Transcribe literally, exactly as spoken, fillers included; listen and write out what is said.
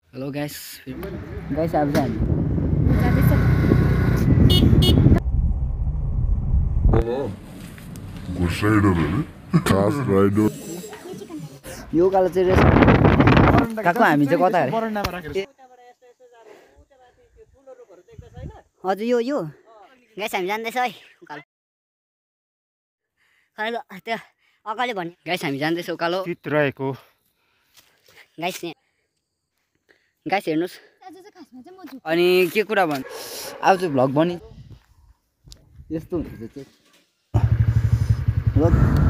hello guys guys अब चाहिँ यो कालो चाहिँ रेस काको हामी चाहिँ कता अरे हजुर यो यो गाइस हामी जान्दैछ है उकालो खै त्यो अगाडि भन्ने गाइस हामी जान्दैछौँ उकालो चित रहेको गाइस गाइस हेर्नुस् अनि के कुरा भन् अब चाहिँ भ्लग बनि यस्तो हुन्छ चाहिँ